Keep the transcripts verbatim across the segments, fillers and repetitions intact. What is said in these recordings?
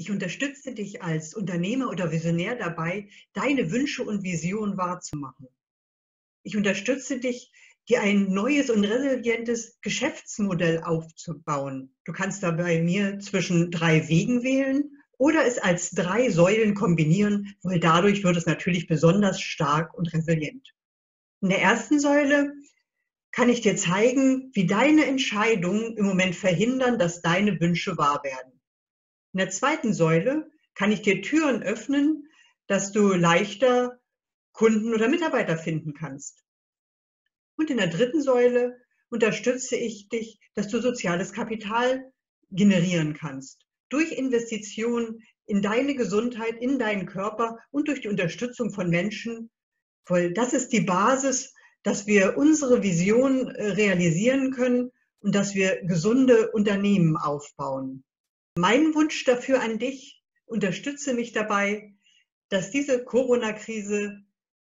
Ich unterstütze dich als Unternehmer oder Visionär dabei, deine Wünsche und Visionen wahrzumachen. Ich unterstütze dich, dir ein neues und resilientes Geschäftsmodell aufzubauen. Du kannst da bei mir zwischen drei Wegen wählen oder es als drei Säulen kombinieren, weil dadurch wird es natürlich besonders stark und resilient. In der ersten Säule kann ich dir zeigen, wie deine Entscheidungen im Moment verhindern, dass deine Wünsche wahr werden. In der zweiten Säule kann ich dir Türen öffnen, dass du leichter Kunden oder Mitarbeiter finden kannst. Und in der dritten Säule unterstütze ich dich, dass du soziales Kapital generieren kannst. Durch Investitionen in deine Gesundheit, in deinen Körper und durch die Unterstützung von Menschen. Weil das ist die Basis, dass wir unsere Vision realisieren können und dass wir gesunde Unternehmen aufbauen. Mein Wunsch dafür an dich: Unterstütze mich dabei, dass diese Corona-Krise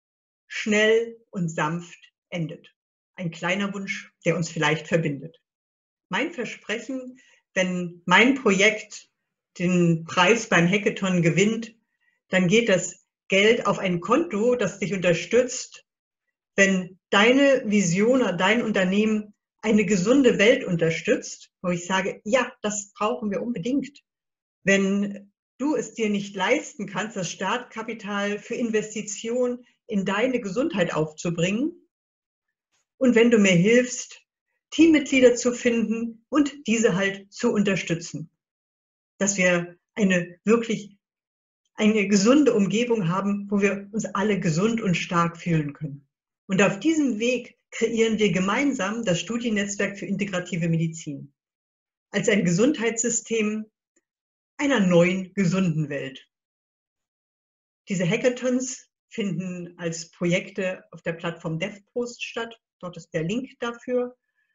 schnell und sanft endet. Ein kleiner Wunsch, der uns vielleicht verbindet. Mein Versprechen: Wenn mein Projekt den Preis beim Hackathon gewinnt, dann geht das Geld auf ein Konto, das dich unterstützt, wenn deine Vision oder dein Unternehmen eine gesunde Welt unterstützt, wo ich sage, ja, das brauchen wir unbedingt. Wenn du es dir nicht leisten kannst, das Startkapital für Investitionen in deine Gesundheit aufzubringen, und wenn du mir hilfst, Teammitglieder zu finden und diese halt zu unterstützen, dass wir eine wirklich eine gesunde Umgebung haben, wo wir uns alle gesund und stark fühlen können. Und auf diesem Weg kreieren wir gemeinsam das Studiennetzwerk für integrative Medizin als ein Gesundheitssystem einer neuen, gesunden Welt. Diese Hackathons finden als Projekte auf der Plattform DevPost statt. Dort ist der Link dafür.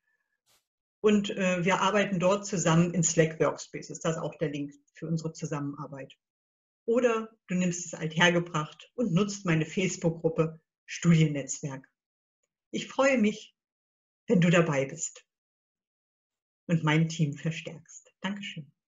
Und äh, wir arbeiten dort zusammen in Slack Workspaces. Das ist auch der Link für unsere Zusammenarbeit. Oder du nimmst es althergebracht und nutzt meine Facebook-Gruppe Studiennetzwerk. Ich freue mich, wenn du dabei bist und mein Team verstärkst. Dankeschön.